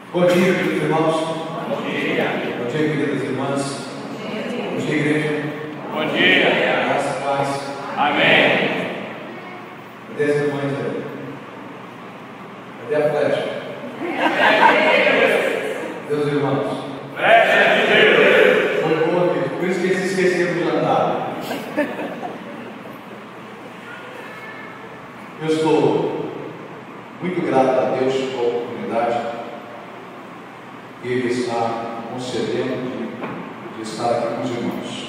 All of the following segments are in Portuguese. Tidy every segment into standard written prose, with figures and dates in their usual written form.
Bom dia, queridos irmãos. Bom dia. Bom dia, queridas irmãs. Bom dia, igreja. Bom dia. Graça e paz. Amém. Cadê as irmãs aí? Cadê a flecha? Deus, irmãos. Flecha de Deus. Foi bom aqui. Por isso que eles se esqueceram do jantar. Eu estou muito grato a Deus pela oportunidade que Ele está concedendo de estar aqui com os irmãos.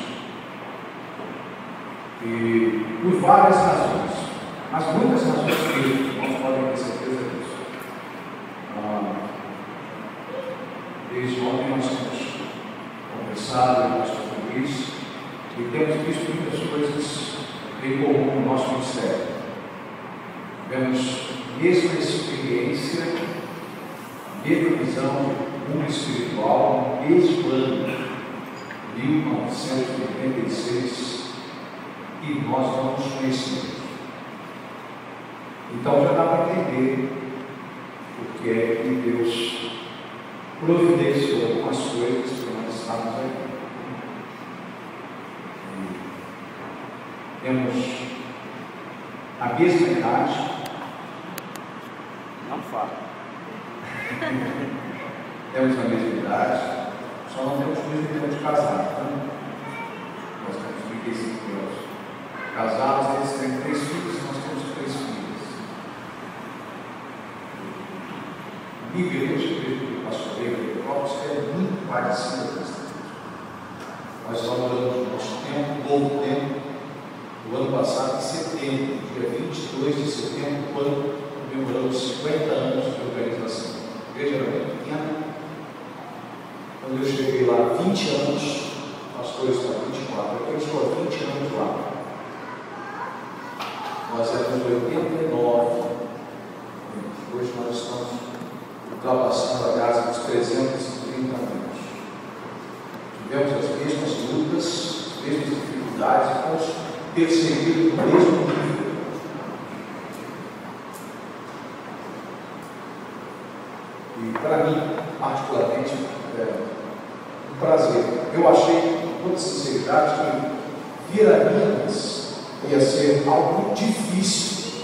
E por várias razões, mas muitas razões que os irmãos podem ter certeza disso. Desde ontem nós temos conversado com o pastor Luiz e temos visto muitas coisas em comum no nosso ministério. Tivemos a mesma experiência, a mesma visão de mundo espiritual, no mesmo ano, 1986, e nós não nos conhecemos. Então já dá para entender o que é que Deus providenciou algumas coisas para nós estarmos aqui. Temos a mesma idade. Não fala. Temos a mesma idade, só não temos o mesmo tempo de casar. Então, nós temos 35 anos. Casados, eles têm 3 filhos e nós temos 3 filhas. A minha igreja, a igreja do pastor Petrópolis, é muito parecida com essa igreja. Nós valoramos o nosso tempo, o novo tempo, no ano passado, em setembro, dia 22 de setembro, quando comemoramos 50 anos de organização. A igreja era muito pequena. Quando eu cheguei lá, 20 anos, o pastor está 24, eu estou há 20 anos lá. Nós éramos 89, hoje nós estamos ultrapassando a casa dos 330 anos. Tivemos as mesmas lutas, as mesmas dificuldades, fomos perseguidos no mesmo nível. E para mim, particularmente, é um prazer. Eu achei, com toda sinceridade, que vir a Minas ia ser algo difícil.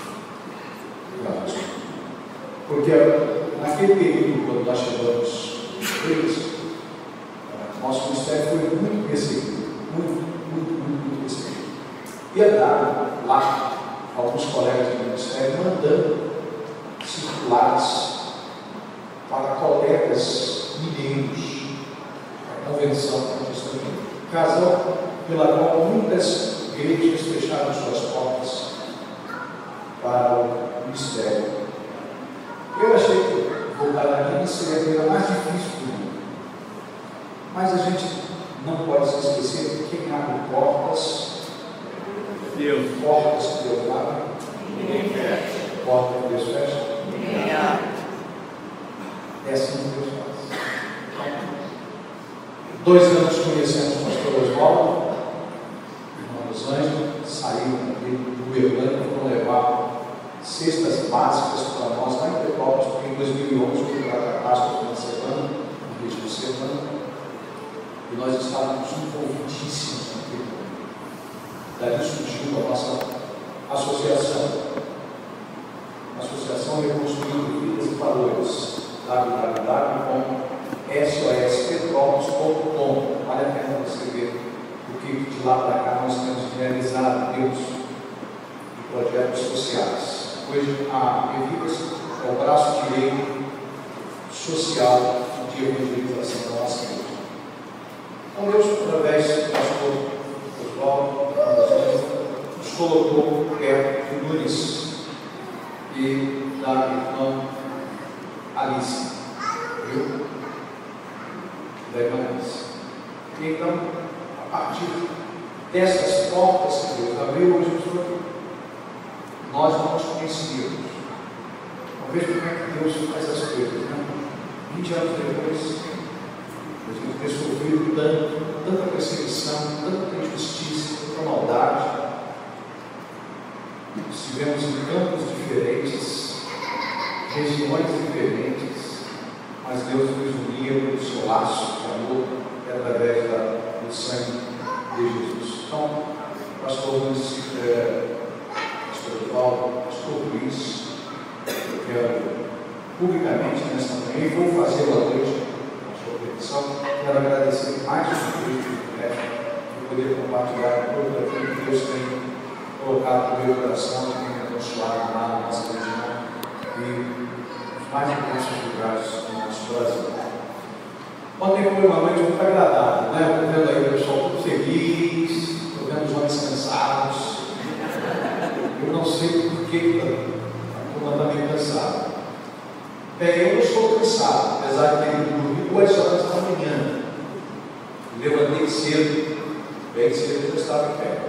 Porque naquele período, quando nós chegamos eles, nosso ministério foi muito perseguido. Muito perseguido. E andaram lá alguns colegas do ministério mandando circulares para colegas mineiros, a convenção protestante, razão pela qual muitas igrejas fecharam suas portas para o ministério. Eu achei que voltar a Minas seria a coisa mais difícil do mundo, mas a gente não pode se esquecer de quem abre portas, Deus. Portas que Deus abre, Ninguém fecha. portas que Deus fecha. Ninguém abre. É assim que Deus faz. 2 anos conhecemos o pastor Oswaldo, irmão dos Anjos, saíram do Urbano e foram levar cestas básicas para nós lá em Petrópolis, porque em 2011 fui para a Páscoa uma semana, no ritmo de semana, e nós estávamos envolvidíssimos naquele momento. Daí surgiu a nossa associação. Associação Reconstruindo Vidas e Valores, www.sospetrópolis.com. Vale a pena você ver o que de lá para cá nós temos realizado, Deus, de projetos sociais. Hoje a Revidas é o braço direito social de evangelização da nossa igreja. Então Deus, através do pastor Oswaldo, nos colocou perto de Nunes e da irmã Alice, viu? Da irmã Alice. Então, a partir dessas portas que Deus abriu, hoje nós não nos conhecíamos. Então, veja como é que Deus faz as coisas, né? 20 anos depois, a gente ter sofrido tanta perseguição, tanta injustiça, tanta maldade. Estivemos em campos diferentes, regiões diferentes, Deus nos unia pelo seu laço de amor através do sangue de Jesus. Então, pastor Luiz, pastor Paulo, pastor Luiz, eu quero publicamente nesta manhã, e vou fazer à noite a sua petição, quero agradecer mais uma vez por poder compartilhar tudo aquilo que Deus tem colocado no meu coração, que tem me abençoado lá na nossa região e os mais intensos lugares do nosso Brasil. Ontem foi uma noite muito agradável, né? Estou vendo aí o pessoal todo feliz, estou vendo os homens cansados. Eu não sei por que a turma está meio cansada. Bem, eu não estou cansado, apesar de ter dormido 2 horas da manhã. Levantei cedo, bem cedo eu estava em pé.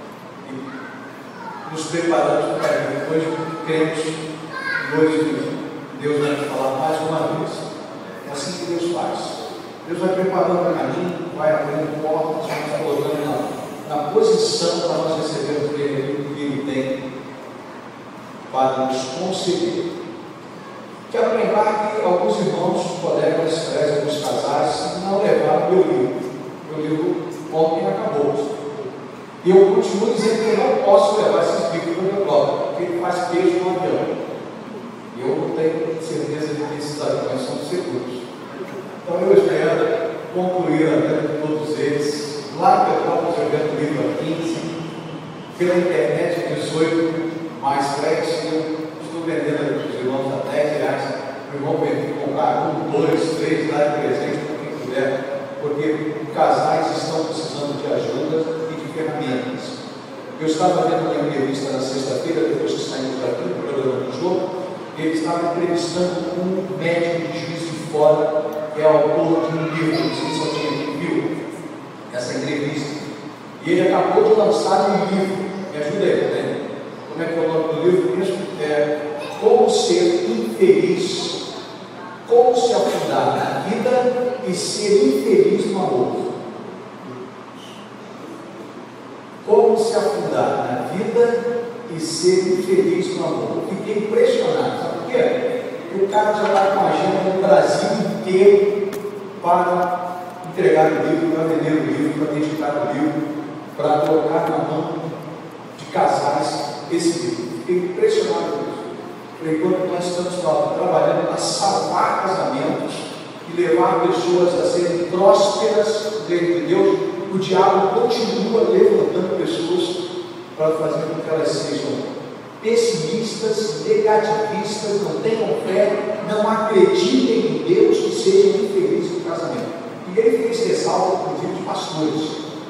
E nos preparamos para depois cremos que hoje Deus vai nos falar mais uma vez. É assim que Deus faz. Deus vai preparando o caminho, vai abrindo portas, vai nos colocando na posição para nós recebermos aquilo que Ele tem para nos conceder. Quero lembrar que alguns irmãos, colegas, alguns casais, não levaram meu livro. Meu livro ontem acabou. E eu continuo dizendo que eu não posso levar esses livros para o meu bloco, porque ele faz queijo no avião. E eu não tenho certeza de que esses aviões são seguros. Então eu espero concluir a venda de todos eles. Lá em Petrópolis eu vendo o livro a 15, pela internet 18, mais 3, eu estou vendendo aqui para os irmãos a R$10. O irmão vai comprar 1, 2, 3, dar de presente para quem puder, porque casais estão precisando de ajuda e de ferramentas. Eu estava vendo uma entrevista na sexta-feira, depois que saímos daqui do programa do jogo, ele estava entrevistando um médico de Juiz de Fora, que é autor de um livro, não sei se alguém viu essa entrevista. E ele acabou de lançar um livro, me ajuda aí, né? Como é que é o nome do livro mesmo? Como Ser Infeliz, como se afundar na vida e ser infeliz no amor. Como se afundar na vida e ser infeliz no amor. Eu fiquei impressionado, sabe por quê? O cara já está com a agenda no Brasil inteiro para entregar o livro, para vender o livro, para dedicar o livro, para colocar na mão de casais esse livro. Fiquei impressionado com isso. Falei, quando nós estamos trabalhando para salvar casamentos e levar pessoas a serem prósperas dentro de Deus, o diabo continua levantando pessoas para fazer com que elas sejam pessimistas, negativistas, não tenham fé, não acreditem em Deus, que sejam infelizes no casamento. E ele fez ressalva, inclusive, de pastores.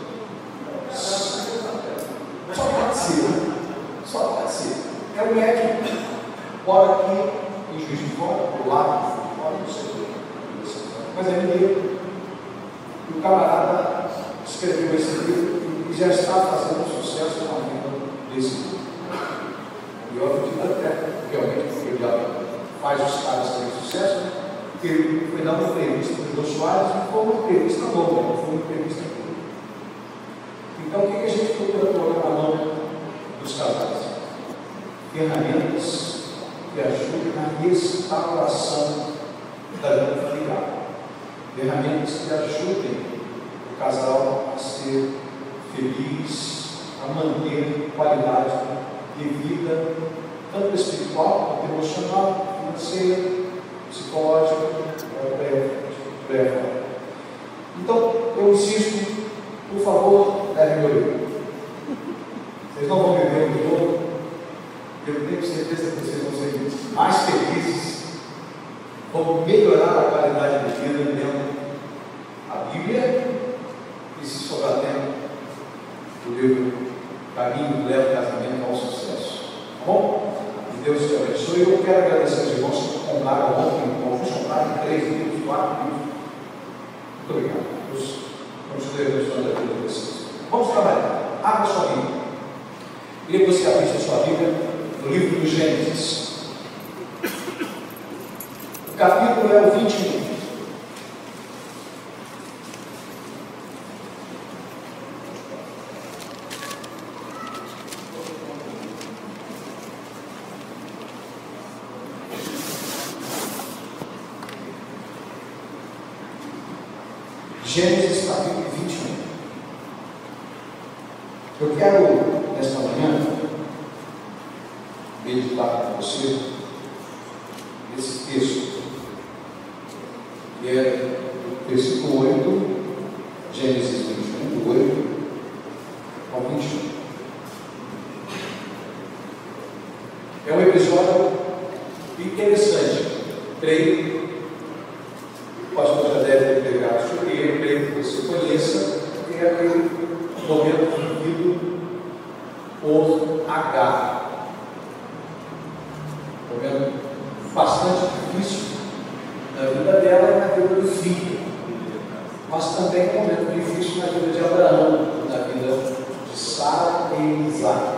Só pode ser, né? Só pode ser. É um médico, mora aqui em Juiz de Fora, do lado de fora, não sei, mas é mineiro. E o camarada escreveu esse livro e já está fazendo sucesso na vida desse livro. E eu acredito até, realmente, porque ele já faz os caras terem sucesso, porque ele foi dar uma entrevista para o Jô Soares, e foi uma entrevista longa, não foi uma entrevista curta. Então, o que a gente procura colocar na mão dos casais? Ferramentas que ajudem na restauração da vida familiar. Ferramentas que ajudem o casal a ser feliz, a manter qualidade de vida, tanto espiritual, quanto emocional, financeira, psicológica, breve. Então, eu insisto, por favor, levem meu livro. Vocês não vão viver um jogo, eu tenho certeza que vocês vão ser mais felizes, vão melhorar a qualidade de vida lendo a Bíblia e, se sobrar tempo, o livro Caminho leva o casamento ao sucesso. Tá bom? Que Deus te abençoe. Eu quero agradecer aos irmãos que compraram ontem, alguns compraram 3 livros, 4 livros. Muito obrigado. Deus continue abençoando a vida de vocês. Vamos trabalhar. Abra sua Bíblia. Queria que você abrisse a sua Bíblia no livro do Gênesis. O capítulo é o 21. Gênesis capítulo 21. Eu quero, nesta manhã, meditar com você esse texto, que é o versículo 8, Gênesis 21, do 8 ao 21. É um episódio interessante. Creio, o pastor já deve ter pregado sobre ele, creio que você conheça, que é aquele momento vivido por Agar. Momento bastante difícil na vida dela e na vida do filho, mas também um momento difícil na vida de Abraão, na vida de Sara e Isaac.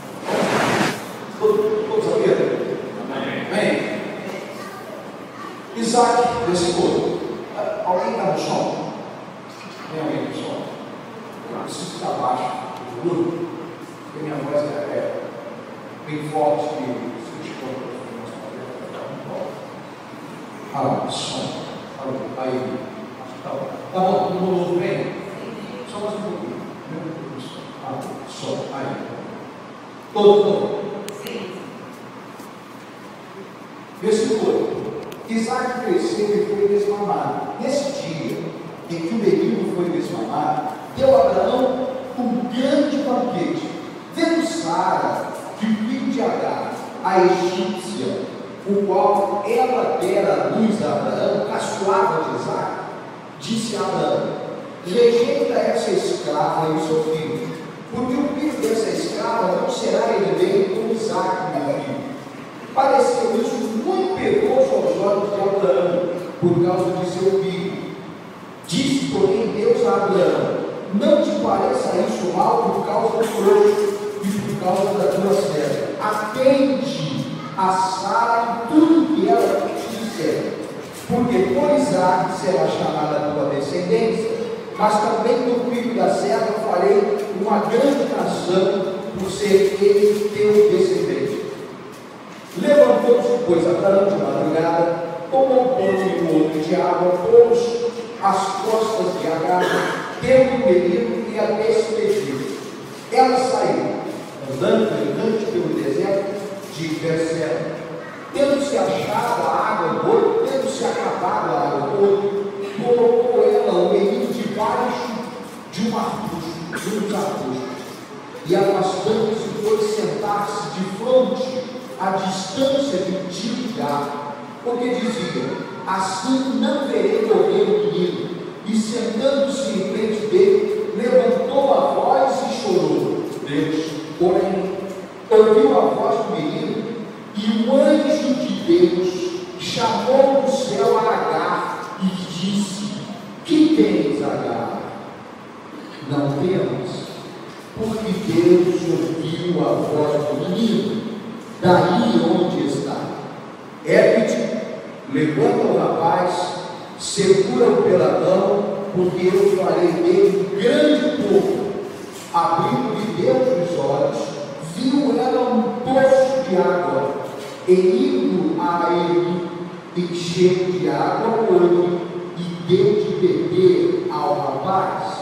Todos ouviram? Amém? Isaac, versículo. Alguém está no som? Tem alguém no som? Eu preciso estar baixo, porque minha voz é bem forte e som. Aí. Tá bom, todo mundo ouve bem? Só mais um pouquinho. Som. Aí. Todo. Sim. Versículo 8. Isaac cresceu e foi desmamado. Nesse dia em que o menino foi desmamado, deu a Abraão um grande banquete. Vendo Sara, que filho de Agar, a egípcia, o qual ela dera a luz a Abraão, caçoava de Isaac, disse a Abraão: rejeita essa escrava e o seu filho, porque o filho dessa escrava não será herdeiro como Isaac, meu filho. Pareceu isso muito penoso aos olhos de Abraão, por causa de seu filho. Disse, porém, Deus a Abraão: não te pareça isso mal por causa do frouxo e por causa da tua serva. Atende a Sara em tudo que ela te disser, porque por Isaac será chamada a tua descendência, mas também do filho da serva farei uma grande nação, por ser ele teu descendente. Levantou-se, pois, Abraão de madrugada, tomou um pano e um outro de água, pôs as costas de Agar, tendo o menino e a despediu. Ela saiu, andando errante pelo deserto de Berseba. Tendo-se achado a água no olho, tendo-se acabado a água no olho, colocou ela o menino debaixo de um arbusto, de uns arbustos, e afastando-se foi sentar-se de fronte à distância de um tiro de água, porque dizia: assim não verei morrer o menino. E sentando-se em frente dele, levantou a voz e chorou. Deus, porém, ouviu a voz do menino, e o anjo de Deus chamou do céu a Agar e disse: que tens, Agar? Não temas, porque Deus ouviu a voz do menino, daí onde está. Ergue-te, levanta o rapaz, segura-o pela mão, porque eu farei dele um grande povo. Abrindo-lhe Deus os olhos, viu ela um poço de água, e indo a ele, encheu de água o olho, e deu de beber ao rapaz.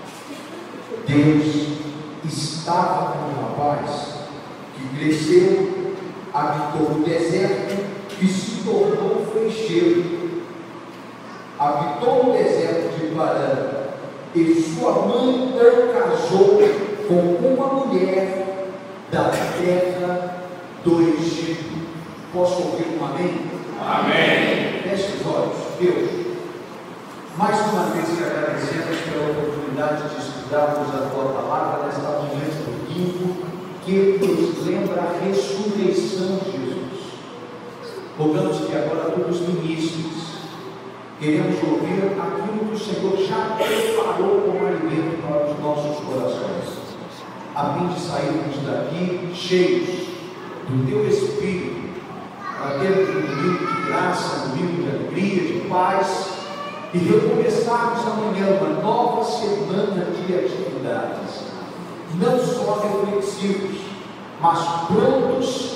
Deus estava com o rapaz, que cresceu, habitou o deserto e se tornou flecheiro. Habitou o deserto de Parã, e sua mãe o casou com uma mulher da terra do Egito. Posso ouvir um amém? Amém. Feche os olhos. Deus, mais uma vez te agradecemos pela oportunidade de estudarmos a tua palavra nesta manhã de domingo, que nos lembra a ressurreição de Jesus. Rogamos que agora tu nos ministres. Queremos ouvir aquilo que o Senhor já preparou como alimento para os nossos corações, a fim de sairmos daqui cheios do teu Espírito, para termos um domingo de graça, um domingo de alegria, de paz, e recomeçarmos amanhã uma nova semana de atividades, não só reflexivos, mas prontos